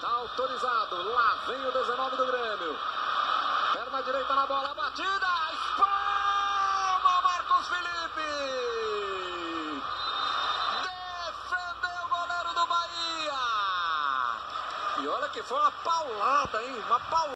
Tá autorizado. Lá vem o 19 do Grêmio. Perna direita na bola. Batida. Espalma Marcos Felipe. Defendeu o goleiro do Bahia. E olha que foi uma paulada, hein? Uma paulada.